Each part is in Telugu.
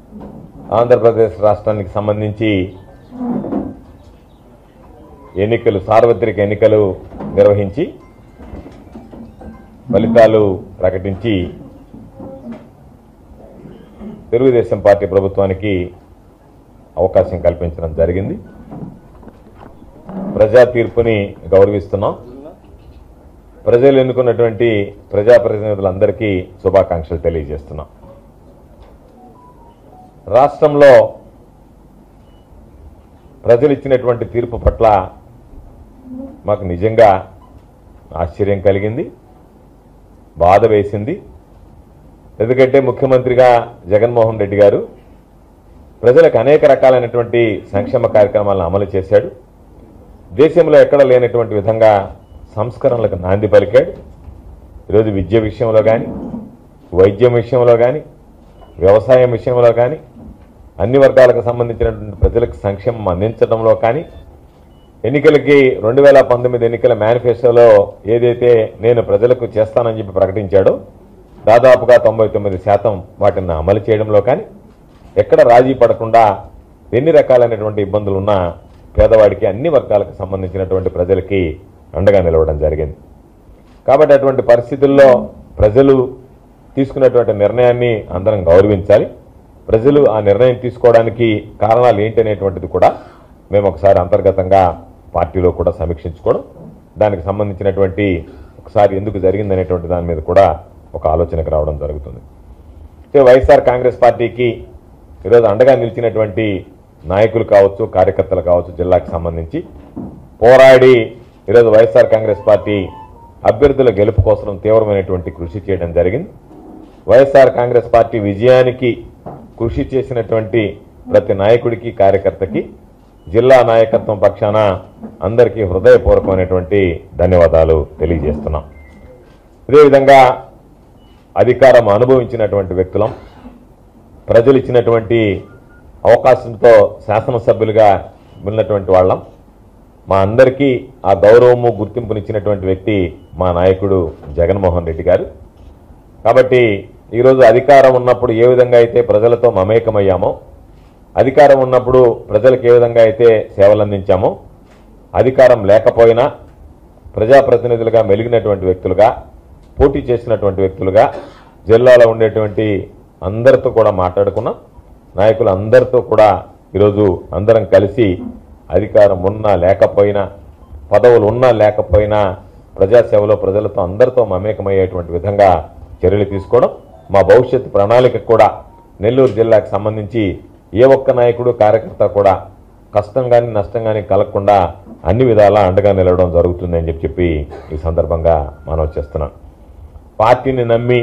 ఆంధ్రప్రదేశ్ రాష్ట్రానికి సంబంధించి ఎన్నికలు, సార్వత్రిక ఎన్నికలు నిర్వహించి ఫలితాలు ప్రకటించి తెలుగుదేశం పార్టీ ప్రభుత్వానికి అవకాశం కల్పించడం జరిగింది. ప్రజా తీర్పుని గౌరవిస్తున్నాం. ప్రజలు ఎన్నుకున్నటువంటి ప్రజాప్రతినిధులందరికీ శుభాకాంక్షలు తెలియజేస్తున్నాం. రాష్ట్రంలో ప్రజలు ఇచ్చినటువంటి తీర్పు పట్ల మాకు నిజంగా ఆశ్చర్యం కలిగింది, బాధ వేసింది. ఎందుకంటే ముఖ్యమంత్రిగా జగన్మోహన్ రెడ్డి గారు ప్రజలకు అనేక రకాలైనటువంటి సంక్షేమ కార్యక్రమాలను అమలు చేశాడు. దేశంలో ఎక్కడ లేనటువంటి విధంగా సంస్కరణలకు నాంది పలికాడు. ఈరోజు విద్య విషయంలో కానీ, వైద్యం విషయంలో కానీ, వ్యవసాయం విషయంలో కానీ, అన్ని వర్గాలకు సంబంధించినటువంటి ప్రజలకు సంక్షేమం అందించడంలో కానీ, ఎన్నికలకి 2019 ఎన్నికల మేనిఫెస్టోలో ఏదైతే నేను ప్రజలకు చేస్తానని చెప్పి ప్రకటించాడో దాదాపుగా 99% వాటిని అమలు చేయడంలో కానీ, ఎక్కడ రాజీ పడకుండా ఎన్ని రకాలైనటువంటి ఇబ్బందులు ఉన్నా పేదవాడికి, అన్ని వర్గాలకు సంబంధించినటువంటి ప్రజలకి అండగా నిలవడం జరిగింది. కాబట్టి అటువంటి పరిస్థితుల్లో ప్రజలు తీసుకున్నటువంటి నిర్ణయాన్ని అందరం గౌరవించాలి. ప్రజలు ఆ నిర్ణయం తీసుకోవడానికి కారణాలు ఏంటనేటువంటిది కూడా మేము ఒకసారి అంతర్గతంగా పార్టీలో కూడా సమీక్షించుకోవడం, దానికి సంబంధించినటువంటి ఒకసారి ఎందుకు జరిగిందనేటువంటి దాని మీద కూడా ఒక ఆలోచనకు రావడం జరుగుతుంది. అయితే వైఎస్ఆర్ కాంగ్రెస్ పార్టీకి ఈరోజు అండగా నిలిచినటువంటి నాయకులు కావచ్చు, కార్యకర్తలు కావచ్చు, జిల్లాకు సంబంధించి పోరాడి ఈరోజు వైఎస్ఆర్ కాంగ్రెస్ పార్టీ అభ్యర్థుల గెలుపు కోసం తీవ్రమైనటువంటి కృషి చేయడం జరిగింది. వైఎస్ఆర్ కాంగ్రెస్ పార్టీ విజయానికి కృషి చేసినటువంటి ప్రతి నాయకుడికి, కార్యకర్తకి జిల్లా నాయకత్వం పక్షాన అందరికీ హృదయపూర్వకమైనటువంటి ధన్యవాదాలు తెలియజేస్తున్నాం. అదేవిధంగా అధికారం అనుభవించినటువంటి వ్యక్తులం, ప్రజలు ఇచ్చినటువంటి అవకాశంతో శాసనసభ్యులుగా ఉన్నటువంటి వాళ్ళం, మా అందరికీ ఆ గౌరవము, గుర్తింపునిచ్చినటువంటి వ్యక్తి మా నాయకుడు జగన్మోహన్ రెడ్డి గారు. కాబట్టి ఈరోజు అధికారం ఉన్నప్పుడు ఏ విధంగా అయితే ప్రజలతో మమేకమయ్యామో, అధికారం ఉన్నప్పుడు ప్రజలకు ఏ విధంగా అయితే సేవలు అందించామో, అధికారం లేకపోయినా ప్రజాప్రతినిధులుగా మెలిగినటువంటి వ్యక్తులుగా, పోటీ చేసినటువంటి వ్యక్తులుగా జిల్లాలో ఉండేటువంటి అందరితో కూడా మాట్లాడుకున్నాం. నాయకులు అందరితో కూడా ఈరోజు అందరం కలిసి అధికారం ఉన్నా లేకపోయినా, పదవులు ఉన్నా లేకపోయినా ప్రజాసేవలో ప్రజలతో అందరితో మమేకమయ్యేటువంటి విధంగా చర్యలు తీసుకోవడం, మా భవిష్యత్ ప్రణాళిక కూడా నెల్లూరు జిల్లాకు సంబంధించి ఏ ఒక్క నాయకుడు, కార్యకర్త కూడా కష్టం కానీ నష్టం కానీ కలగకుండా అన్ని విధాలా అండగా నిలవడం జరుగుతుందని చెప్పి ఈ సందర్భంగా మనవి చేస్తున్నాం. పార్టీని నమ్మి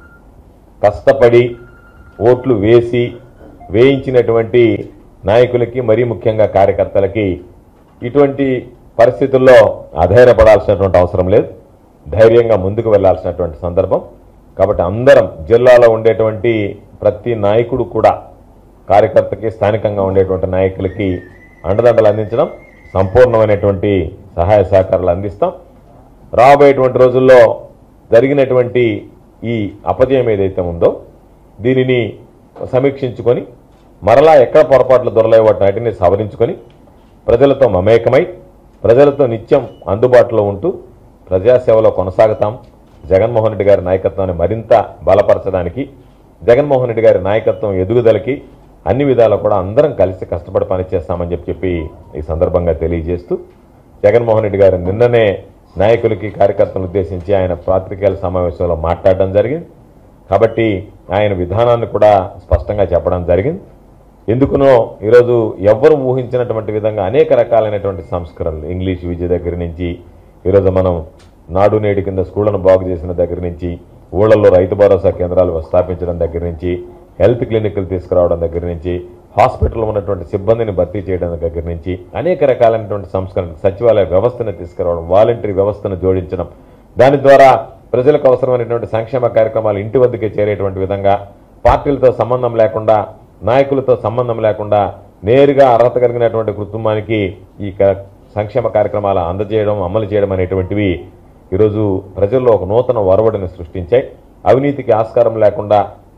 కష్టపడి ఓట్లు వేయించినటువంటి నాయకులకి, మరీ ముఖ్యంగా కార్యకర్తలకి ఇటువంటి పరిస్థితుల్లో అధైర్యపడాల్సినటువంటి అవసరం లేదు. ధైర్యంగా ముందుకు వెళ్లాల్సినటువంటి సందర్భం. కాబట్టి అందరం జిల్లాలో ఉండేటువంటి ప్రతి నాయకుడు కూడా కార్యకర్తకి, స్థానికంగా ఉండేటువంటి నాయకులకి అండదండలు అందించడం, సంపూర్ణమైనటువంటి సహాయ సహకారాలు అందిస్తాం. రాబోయేటువంటి రోజుల్లో జరిగినటువంటి ఈ అపజయం ఏదైతే ఉందో దీనిని సమీక్షించుకొని మరలా ఎక్కడ పొరపాట్లు దొరలేవో వాటిని సవరించుకొని ప్రజలతో మమేకమై ప్రజలతో నిత్యం అందుబాటులో ఉంటూ ప్రజాసేవలో కొనసాగుతాం. జగన్మోహన్ రెడ్డి గారి నాయకత్వాన్ని మరింత బలపరచడానికి, జగన్మోహన్ రెడ్డి గారి నాయకత్వం ఎదుగుదలకి అన్ని విధాలా కూడా అందరం కలిసి కష్టపడి పనిచేస్తామని చెప్పి ఈ సందర్భంగా తెలియజేస్తూ, జగన్మోహన్ రెడ్డి గారు నిన్ననే నాయకులకి, కార్యకర్తలను ఉద్దేశించి ఆయన పాత్రికేయుల సమావేశంలో మాట్లాడడం జరిగింది. కాబట్టి ఆయన విధానాన్ని కూడా స్పష్టంగా చెప్పడం జరిగింది. ఎందుకునో ఈరోజు ఎవ్వరూ ఊహించినటువంటి విధంగా అనేక రకాలైనటువంటి సంస్కరణలు, ఇంగ్లీష్ విద్య దగ్గర నుంచి, ఈరోజు మనం నాడు నేడు కింద స్కూళ్లను బాగు చేసిన దగ్గర నుంచి, ఊళ్ళల్లో రైతు భరోసా కేంద్రాలు స్థాపించడం దగ్గర నుంచి, హెల్త్ క్లినిక్లు తీసుకురావడం దగ్గర నుంచి, హాస్పిటల్లో ఉన్నటువంటి సిబ్బందిని భర్తీ చేయడం దగ్గర నుంచి అనేక రకాలైనటువంటి సంస్కరణ, సచివాలయ వ్యవస్థను తీసుకురావడం, వాలంటరీ వ్యవస్థను జోడించడం, దాని ద్వారా ప్రజలకు అవసరమైనటువంటి సంక్షేమ కార్యక్రమాలు ఇంటి వద్దకే చేరేటువంటి విధంగా పార్టీలతో సంబంధం లేకుండా, నాయకులతో సంబంధం లేకుండా నేరుగా అర్హత కలిగినటువంటి కుటుంబానికి ఈ సంక్షేమ కార్యక్రమాలు అందజేయడం, అమలు చేయడం అనేటువంటివి ఈరోజు ప్రజల్లో ఒక నూతన ఒరవడిని సృష్టించాయి. అవినీతికి ఆస్కారం లేకుండా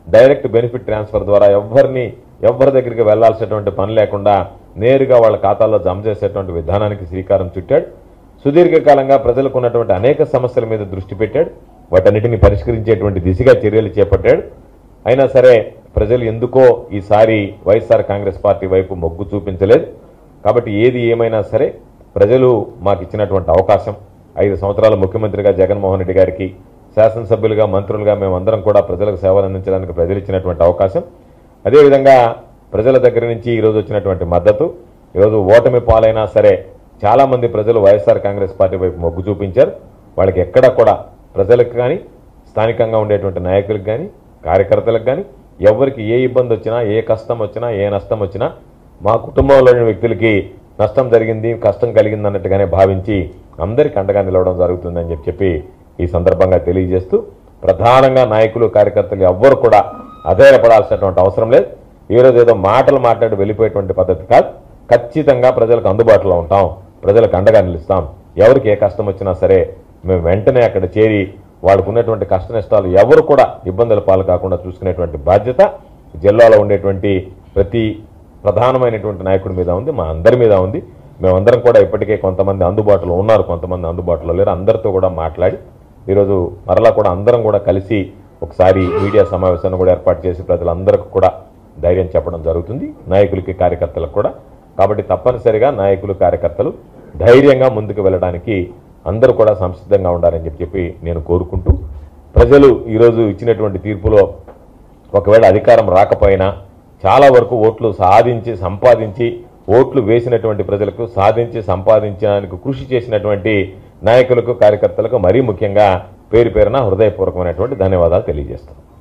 డైరెక్ట్ బెనిఫిట్ ట్రాన్స్ఫర్ ద్వారా ఎవరి దగ్గరికి వెళ్లాల్సినటువంటి పని లేకుండా నేరుగా వాళ్ళ ఖాతాల్లో జమ చేసేటువంటి విధానానికి శ్రీకారం చుట్టాడు. సుదీర్ఘకాలంగా ప్రజలకు ఉన్నటువంటి అనేక సమస్యల మీద దృష్టి పెట్టాడు. వాటన్నిటిని పరిష్కరించేటువంటి దిశగా చర్యలు చేపట్టాడు. అయినా సరే ప్రజలు ఎందుకో ఈసారి వైఎస్ఆర్ కాంగ్రెస్ పార్టీ వైపు మొగ్గు చూపించలేదు. కాబట్టి ఏది ఏమైనా సరే ప్రజలు మాకు ఇచ్చినటువంటి అవకాశం, 5 సంవత్సరాల ముఖ్యమంత్రిగా జగన్మోహన్ రెడ్డి గారికి, శాసనసభ్యులుగా, మంత్రులుగా మేమందరం కూడా ప్రజలకు సేవలు అందించడానికి ప్రజలు ఇచ్చినటువంటి అవకాశం, అదేవిధంగా ప్రజల దగ్గర నుంచి ఈరోజు వచ్చినటువంటి మద్దతు, ఈరోజు ఓటమి పాలైనా సరే చాలామంది ప్రజలు వైఎస్ఆర్ కాంగ్రెస్ పార్టీ వైపు మొగ్గు చూపించారు. వాళ్ళకి ఎక్కడ కూడా ప్రజలకు కానీ, స్థానికంగా ఉండేటువంటి నాయకులకు కానీ, కార్యకర్తలకు కానీ ఎవరికి ఏ ఇబ్బంది వచ్చినా, ఏ కష్టం వచ్చినా, ఏ నష్టం వచ్చినా మా కుటుంబంలోని వ్యక్తులకి నష్టం జరిగింది, కష్టం కలిగింది అన్నట్టుగానే భావించి అందరికీ అండగా నిలవడం జరుగుతుందని చెప్పి ఈ సందర్భంగా తెలియజేస్తూ, ప్రధానంగా నాయకులు, కార్యకర్తలు ఎవ్వరు కూడా అధైర్యపడాల్సినటువంటి అవసరం లేదు. ఈరోజు ఏదో మాటలు మాట్లాడి వెళ్ళిపోయేటువంటి పద్ధతి కాదు. ఖచ్చితంగా ప్రజలకు అందుబాటులో ఉంటాం, ప్రజలకు అండగా నిలుస్తాం. ఎవరికి ఏ కష్టం వచ్చినా సరే మేము వెంటనే అక్కడ చేరి వాళ్ళకు ఉన్నటువంటి కష్ట నష్టాలు ఎవరు కూడా ఇబ్బందుల పాలు కాకుండా చూసుకునేటువంటి బాధ్యత జిల్లాలో ఉండేటువంటి ప్రతి ప్రధానమైనటువంటి నాయకుడి మీద ఉంది, మా అందరి మీద ఉంది. మేమందరం కూడా ఇప్పటికే కొంతమంది అందుబాటులో ఉన్నారు, కొంతమంది అందుబాటులో లేరు. అందరితో కూడా మాట్లాడి ఈరోజు మరలా కూడా అందరం కూడా కలిసి ఒకసారి మీడియా సమావేశాన్ని కూడా ఏర్పాటు చేసి ప్రజలందరికీ కూడా ధైర్యం చెప్పడం జరుగుతుంది, నాయకులకి, కార్యకర్తలకు కూడా. కాబట్టి తప్పనిసరిగా నాయకులు, కార్యకర్తలు ధైర్యంగా ముందుకు వెళ్ళడానికి అందరూ కూడా సంసిద్ధంగా ఉండాలని చెప్పి నేను కోరుకుంటూ, ప్రజలు ఈరోజు ఇచ్చినటువంటి తీర్పులో ఒకవేళ అధికారం రాకపోయినా చాలా వరకు ఓట్లు సంపాదించి ఓట్లు వేసినటువంటి ప్రజలకు సాధించి సంపాదించడానికి కృషి చేసినటువంటి నాయకులకు, కార్యకర్తలకు మరీ ముఖ్యంగా పేరు పేరున హృదయపూర్వకమైనటువంటి ధన్యవాదాలు తెలియజేస్తాను.